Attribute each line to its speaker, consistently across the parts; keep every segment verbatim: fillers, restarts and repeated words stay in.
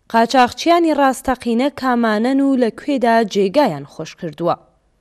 Speaker 1: قاچاقچیانی ڕاستەقینە کامانەن و لەکوێدا جێگایان خۆش کردووە.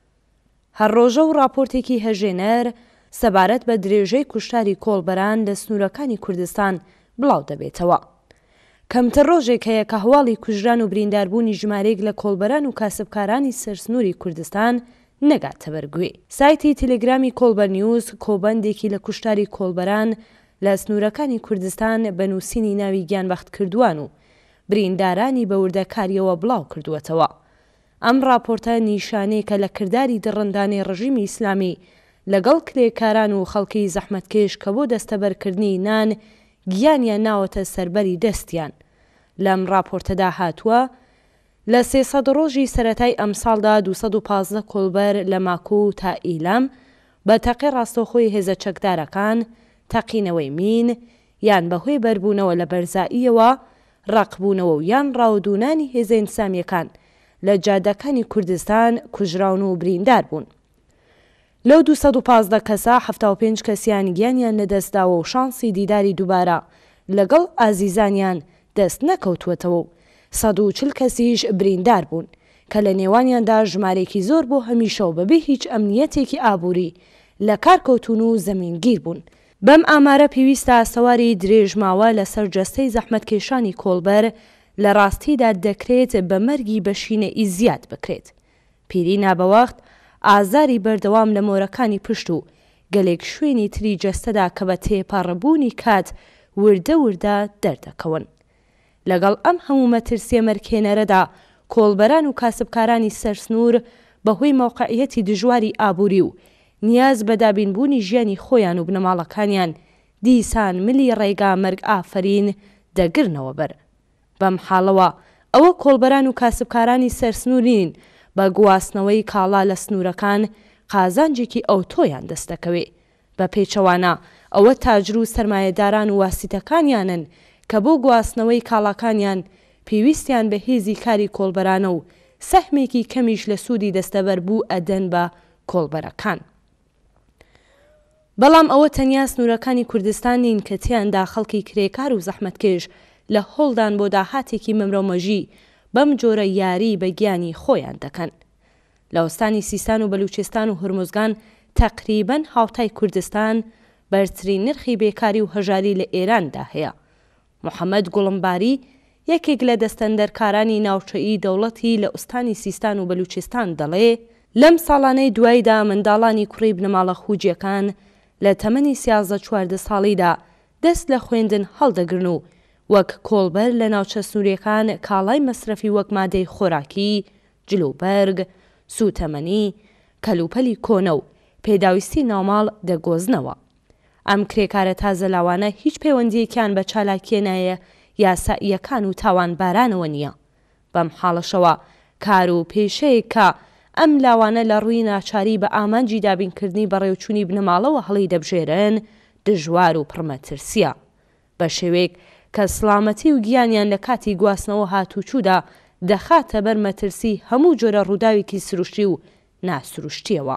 Speaker 1: هەر ڕۆژە و راپۆرتێکی هەژێنەر سەبارەت بە درێژەی کوشتاری کۆڵبەران لە سنوورەکانی کوردستان بڵاو دەبێتەوە. کەمتر ڕۆژێک هەیە کە هەواڵی کوژران و برینداربوونی ژمارەیەک لە کۆڵبەران و کاسبکارانی سەرسنووری کوردستان نەگاتە بەرگوێ. سایتی تەلێگرامی کۆڵبەر نیوز کۆبەندێکی لە کوشتاری کۆڵبەران لە سنوورەکانی کوردستان بە نووسینی ناوی گیانبەخت کردووان و بریندارانی بە وردەکاریەوە بڵاو کردووەتەوە. ئەم راپۆرتە نیشانەیەکە لە کردداری دڕندانەی ڕژیمی ئیسلامی لەگەڵ کرێکاران و خەڵکی زەحمەتکێش کە بۆ دەستەبەرکردنی نان گیانیان ناوەتە سەربەری دەستیان. لەم راپۆرتەدا هاتووە لە سێسەد ڕۆژی سەرەتای ئەم ساڵدا دووسەد و پانزدە کۆڵبەر لە ماکوو تا ئیلام بە تەقی ڕاستەوخۆی هێزە چەکدارەکان، تەقینەوەی مین یان بەهۆی بەربوونەوە لە بەرزاییەوە، ڕقبوونەوە و یان ڕاودونانی هێزە ئینسامیەکان لە جادەکانی کوردستان کوژراون و بریندار بوون. لەو دووسەد و پانزدە کەسە هەفتە و پێنج کەسیان گیانیان لەدەستداوە و شانسی دیداری دووبارە لەگەڵ ئازیزانیان دەست نەکەوتوەتەوە و سەد و چل کەسیش بریندار بوون کە لە نێوانیاندا ژمارێکی زۆر بۆ هەمیشە و بەبێ هیچ ئەمنیەتێکی ئابووری لە کارکەوتون و زەمینگیر بوون. بەم ئامارە پێویستە سەواری درێژماوە لەسەر جەستەی زەحمەتکێشانی کۆڵبەر لە ڕاستیدا دەکرێت بە مەرگی بەشینەئی زیاد بکرێت. پیری نابەوەخت ئازاری بەردەوام لە مۆرەکانی پشت و گەلێک شوێنی تری جەستەدا کە بە تێپەڕەبوونی کات وردە وردە دەردەکەون. لەگەڵ ئەم هەموو مەترسیە مەرکێنەرەدا کۆڵبەران و کاسبکارانی سەرسنوور بەهۆی مەوقعیەتی دژواری ئابووری و نیاز بە دابینبوونی ژیانی خۆیان و بنەماڵەکانیان دیسان ملی ڕێگا مەرگ ئافرین دەگرنەوە بەر. بەم حاڵەوە ئەوە کۆڵبەران و کاسبکارانی سەرسنوورین بە گواستنەوەی کاڵا لە سنوورەکان قازانجێکی ئەوتۆیان دەستەکەوێ. بە پێچەوانە ئەوە تاجر و سەرمایەداران و واسیتەکانیانن کە بۆ گواستنەوەی کاڵاکانیان پێویستیان بە هێزی کاری کۆڵبەرانە و سەهمێکی کەمیش لە سوودی دەستەبەر بوو ئەدەن بە کۆڵبەرەکان. بەڵام ئەوە تەنیا سنوورەکانی کوردستان نین کە تیاندا خەڵکی کرێکار و زەحمەتکێش لە هۆڵدان بۆ داهاتێکی مەمرۆمەژی بەم جۆرە یاری بە گیانی خۆیان دەکەن. لە وەستانی سیستان و بەلوچستان و هورموزگان تەقریبەن هاوتای کوردستان بەرزترین نرخی بێکاری و هەژاری لە ئێراندا هەیە. محەممەد گوڵمباری یەکێک لە دەستەندەرکارانی ناوچەئی دەوڵەتی لە ئوستانی سیستان و بەلوچستان دەڵێ لەم ساڵانەی دوایدا منداڵانی کوڕی بنەماڵە خوجیەکان لە تەمەنی سیازدە چواردە ساڵیدا دەست لە خوێندن هەڵدەگرن و وەک کۆڵبەر لە ناوچە سنووریەکان کاڵای مەسرەفی وەک مادەی خۆراکی، جلوبەرگ، سوتەمەنی، کەلوپەلی کۆنە و پێداویستی ناوماڵ دەگۆزنەوە. ئەم کرێکارە تازەلاوانە هیچ پەیوەندیەکیان بە چالاکیێنایە یاسائیەکان و تاوانبارانەوە نییە. بەم حاڵەشەوە کار و پێشەیە کە ئەم لاوانە لە ڕووی ناچاری بە ئامانجی دابینکردنی بەڕێوچوونی بنەماڵەوە هەڵی دەبژێرن دژوار و پڕمەترسیە بە شێوەیەک کە سڵامەتی و گیانیان لە کاتی گواستنەوە هاتوچوودا دەخاتە بەر مەترسی هەموو جۆرە ڕووداوێکی سروشتی و ناسروشتیەوە.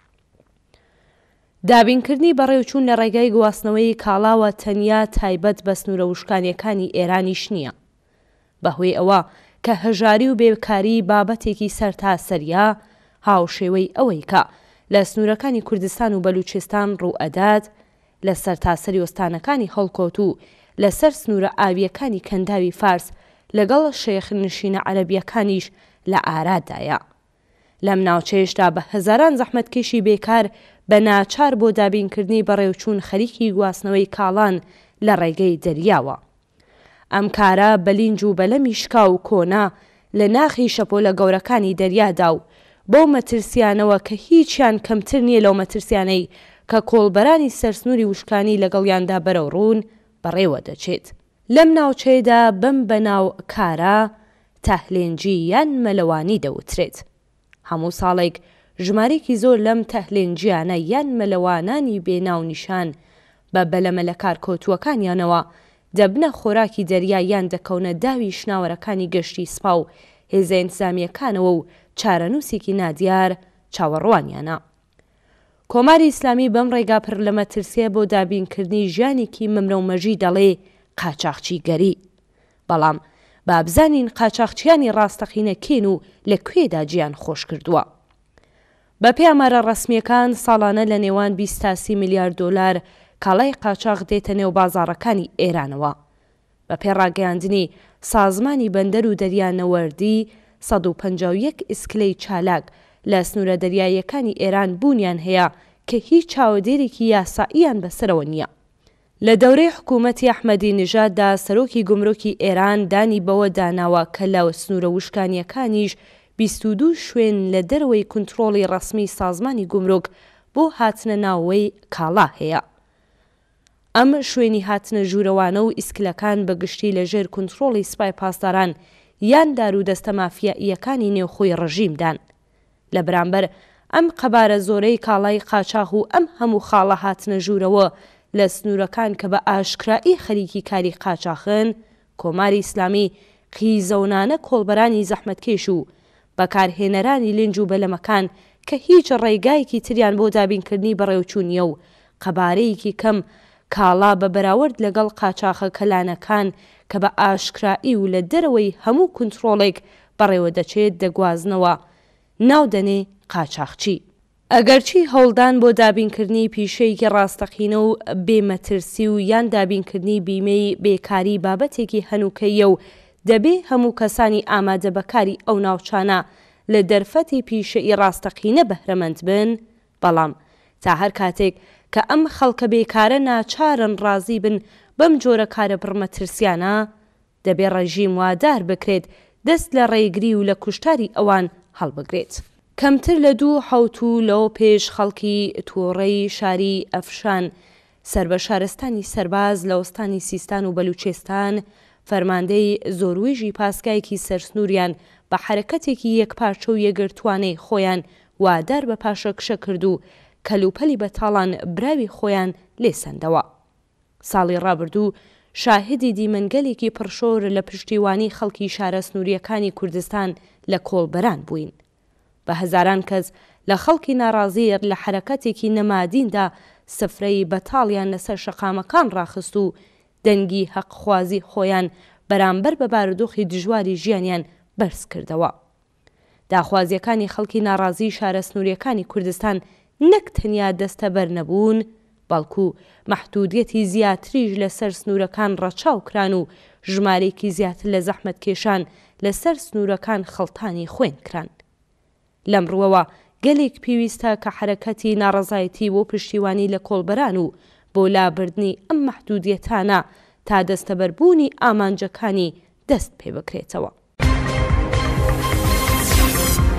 Speaker 1: دابینکردنی بەڕێوچوون لە ڕێگای گواستنەوەی کاڵاوە تەنیا تایبەت بە سنوورە وشکانیەکانی ئێرانیش نییە. بەهۆی ئەوە کە هەژاری و بێکاری بابەتێکی سەرتاسەریە هاوشێوەی ئەوەی کە لە سنوورەکانی کوردستان و بەلوچستان ڕوئەدات لە سەرتاسەری وەستانەکانی هەڵکۆت و لەسەر سنوورە ئاویەکانی کەنداوی فارس لەگەڵ شێخ نشینە عەرەبیەکانیش لە ئارادایە. لەم ناوچەیەشدا بە هەزاران زەحمەتکێشی بێکار بە ناچار بۆ دابینکردنی بەڕێوچوون خەریکی گواستنەوەی کاڵان لە ڕێگەی دەریاوە. ئەم کارە بەلینج و بەلەمی شکا و کۆنا لە ناخی شەپۆلە گەورەکانی دەریادا و بۆ مەترسیانەوە کە هیچیان کەمتر نییە لەو مەترسیانەی کە کۆڵبەرانی سەرسنووری وشکانی لەگەڵیاندا بەرەو ڕوون بەڕێوە دەچێت. لەم ناوچەیەدا بەم بەناو کارە تەهلێنجی یان مەلەوانی دەوترێت. هەموو ساڵێک ژمارێکی زۆر لەم تەهلێنجیانە یان مەلەوانانی بێناو نیشان بە بەلەمە لە کارکۆتووەکانیانەوە دەبنە خۆراکی دەریا یان دەکەونە داوی شناوەرەکانی گەشتی سپا و هێزە ئینسامیەکانەوە و چارەنووسێکی نادیار چاوەڕوانیانە. کۆماری ئیسلامی بەم ڕێگا پڕ لە مەترسیە بۆ دابینکردنی ژیانێکی مەمرەومەژی دەڵێ قاچاقچیگەری. بەڵام با بزانین قاچاقچیانی ڕاستەقینە کێن و لەکوێدا گیان خۆش کردووە. بە پێی ئامارە ڕەسمیەکان ساڵانە لە نێوان بیست تا سی میلیارد دۆلار کاڵای قاچاق دێتە نێو بازاڕەکانی ئێرانەوە. بە پێی ڕاگەیاندنی سازمانی بەندەر و دەریانەوەردی سەد و پەنجاو و یەک ئیسکلەی چالاک لە سنوورە دەریاییەکانی ئێران بوونیان هەیە کە هیچ چاودێرێکی یاساییان بەسەرەوە نییە. لە دەورەی حکوومەتی ئەحمەدی نژاددا سەرۆکی گومرۆکی ئێران دانی بەوە داناوە کە لە سنوورە وشکانیەکانیش بیست و دوو شوێن لە دەرەوەی کنترۆڵی ڕەسمی سازمانی گومرۆک بۆ هاتنە ناوەوەی کاڵا هەیە. ئەم شوێنی هاتنە ژوورەوانە و ئیسکلەکان بەگشتی لەژێر کنترۆڵی سوپای پاسداران یان دار و دەستە مافیائیەکانی نێوخۆی ڕژیمدان. لە بەرامبەر ئەم قەبارە زۆرەی کاڵای قاچاق و ئەم هەموو خاڵە هاتنە ژوورەوە لە سنوورەکان کە بە ئاشکرایی خەریکی کاری قاچاقن، کۆماری ئیسلامی قیزەونانە کۆڵبەرانی زەحمەتکێش و بەکارهێنەرانی لنج و بەلەمەکان کە هیچ ڕێگایەکی تریان بۆ دابینکردنی بەڕێوچوونیە و قەبارەیەکی کەم کاڵا بە بەراورد لەگەڵ قاچاقە کەلانەکان کە بە ئاشکرایی و لە دەرەوەی هەموو کنترۆڵێک بەڕێوە دەچێت دەگوازنەوە ناودەنێ قاچاقچی. ئەگەرچی هەوڵدان بۆ دابینکردنی پیشەیەکی ڕاستەقینە و بێمەترسی و یان دابینکردنی بیمەی بێکاری بابەتێکی هەنووکەیە و دەبێ هەموو کەسانی ئامادە بەکاری ئەو ناوچانە لە دەرفەتی پیشەی ڕاستەقینە بەهرەمەند بن، بەڵام تا هەر کاتێک کە ئەم خەڵکە بێکارە ناچارن ڕازی بن بەم جۆرە کارە بڕمەترسیانە، دەبێ ڕێژیم وادار بکرێت دەست لە ڕێگری و لە کوشتاری ئەوان هەڵبگرێت. کەمتر لە دوو حەوت و لەو پێش خەڵکی تووڕەی شاری ئەفشان سەر بە شارستانی سەرباز لە وەستانی سیستان و بەلوچێستان فەرماندەی زۆروێژی پاسگایەکی سەرسنووریان بە حرەکەتێکی یەکپارچە و یەگرتوانەی خۆیان وادار بە پاشەکشە کرد و کەلوپەلی بەتاڵان براوی خۆیان لێسەندەوە. ساڵی ڕابردوو شاهدی دیمەنگەلێکی پڕشۆر لە پشتیوانی خەڵکی شارە سنووریەکانی کوردستان لە کۆڵبەران بووین. بە هەزاران کەس لە خەڵکی ناڕازیر لە حرەکەتێکی نەمادیندا سفرەی بەتاڵیان لەسەر شەقامەکان ڕاخست و دەنگی حەقخوازی خۆیان بەرامبەر بە بارودۆخی دژواری ژیانیان بەرز کردەوە. داخوازیەکانی خەڵکی ناڕازی شارە سنووریەکانی کوردستان نەک تەنیا دەستەبەر نەبوون، بەڵکو مەحدودیەتی زیاتریش لەسەر سنوورەکان ڕەچاو کران و ژمارەیەکی زیاتر لە زەحمەتکێشان لەسەر سنوورەکان خەڵتانی خوێن کران. لەم ڕووەوە گەلێک پێویستە کە حرەکەتی ناڕەزایەتی بۆ پشتیوانی لە کۆڵبەران و بۆ لابردنی ئەم مەحدودیەتانە تا دەستەبەربوونی ئامانجەکانی دەست پێ بکرێتەوە.